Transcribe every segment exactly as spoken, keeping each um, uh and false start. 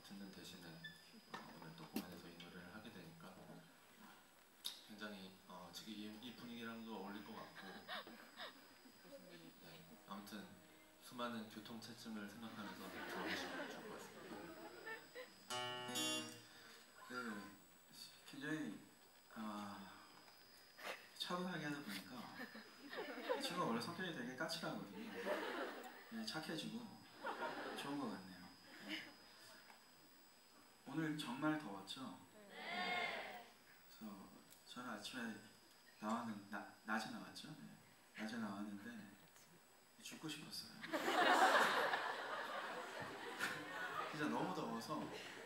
듣는 대신에 어, 오늘 또 공연에서 이 노래를 하게 되니까 굉장히 어, 지금 이, 이 분위기랑도 어울릴 것 같고 네, 아무튼 수많은 교통체증을 생각하면서 들어보시면 좋을 것 같습니다. 그 굉장히 아, 차분하게 하다 보니까 친구가 원래 성격이 되게 까칠하거든요. 네, 착해지고 좋은 것 같네요. 네. 오늘 정말 더웠죠? 네. 그래서 저는 아침에 나왔는 나, 낮에 나왔죠? 네. 낮에 나왔는데 죽고 싶었어요. 진짜 너무 더워서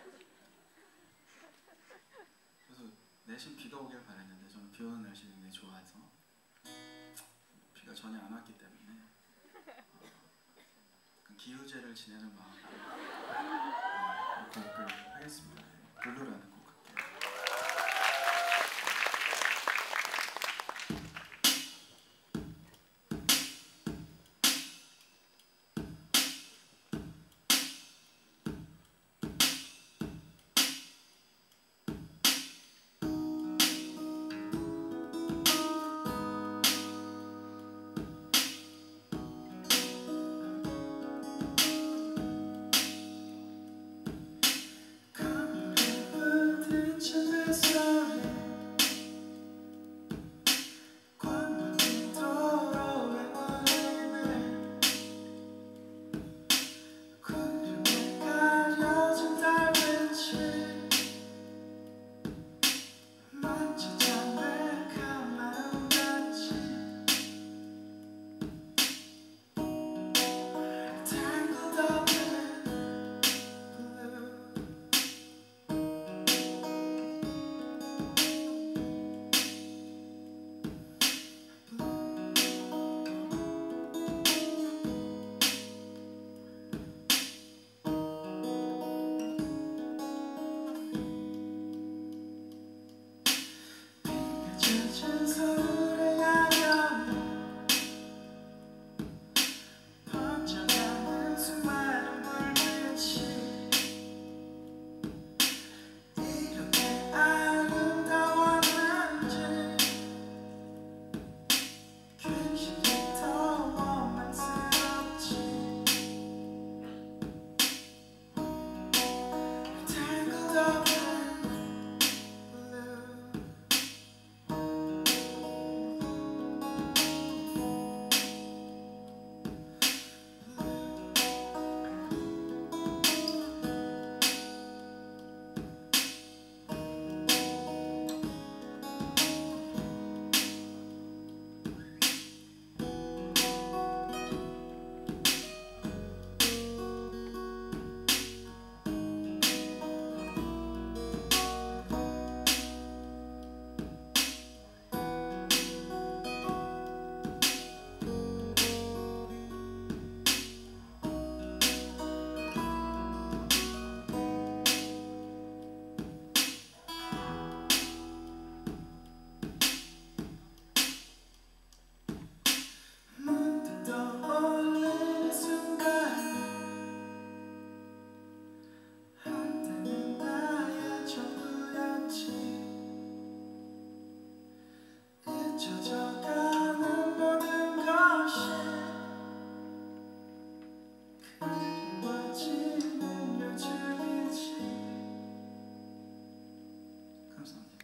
그래서 내심 비가 오길 바랬는데 저는 비 오는 날씨 굉장히 좋아해서 비가 전혀 안 왔기 때문에 어, 기우제를 지내는 마음으로 네, 곡을 하겠습니다. 블루라는 곡 할게요. 감사합니다.